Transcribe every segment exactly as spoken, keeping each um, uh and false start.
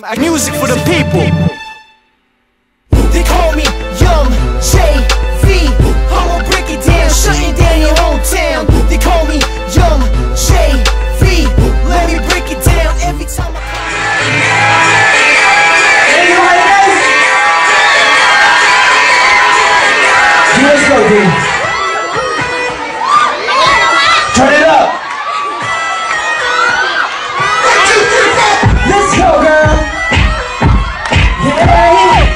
Music for the people. They call me Young J V. I'ma break it down, shutting down your hometown. They call me Young J V. Let me break it down every time I Let's go, dude. Turn it up. Let's go, girl. Yeah.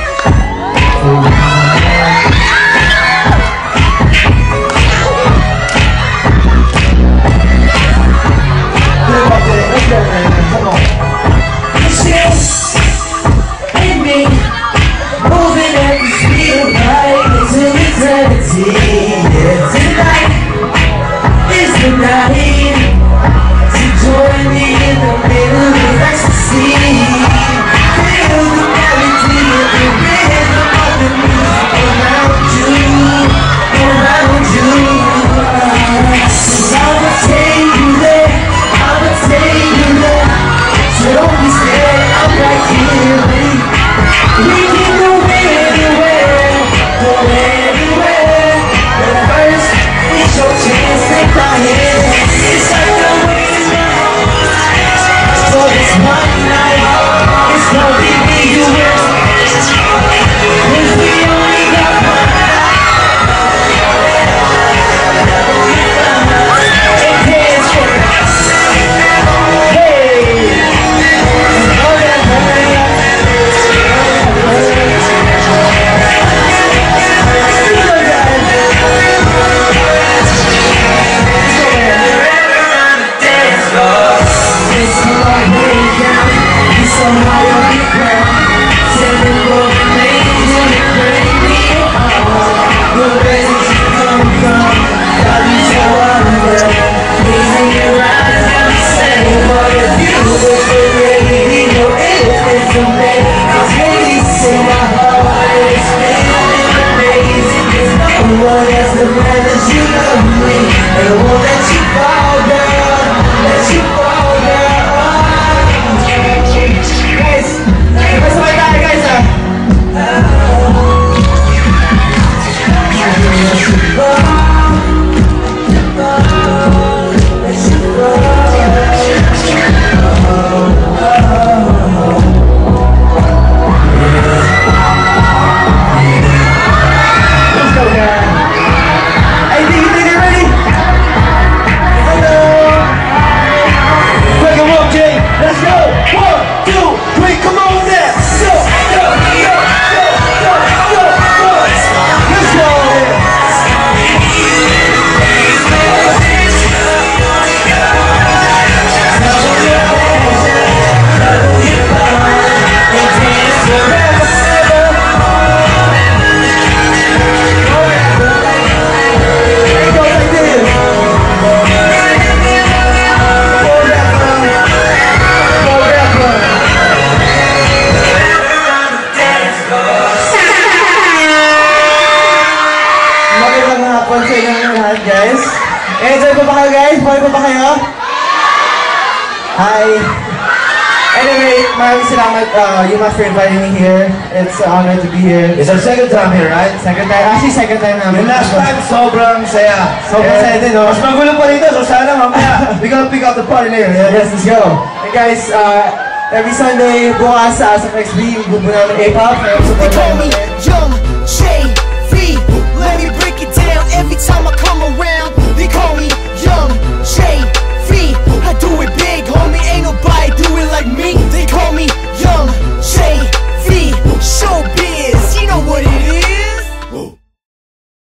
Let's go, man. Come on. It's in me, moving at the speed of light into eternity. Yeah, tonight is the night to join me in the middle of ecstasy. Feel the melody of the rhythm of the music around you, around you. 'Cause I'ma take you there, I'ma take you there. So don't be scared, I'm right here, baby. We can go anywhere, go anywhere. But first, it's your chance, take my hand. It's like the wind for this one night. It's gonna be me you will. 'Cause we only got one night. And dance for us. Hey. Oh yeah, oh yeah. Guys, enjoy po ba kayo guys? Buhay po ba kayo? Hi. Anyway, maraming salamat. Uh, you must for inviting me here. It's an honor to be here. It's our second time here, right? Second time. Actually, second time namin. Yung last time, sobrang saya. Sobrang yeah. saya din, no? Mas magulo pa rito, so sana mamaya we gonna pick up the party later. Yeah? Yes, let's go. And guys, uh, every Sunday, bukas sa Asap X B, bubo namin A-Pop. They call me Young J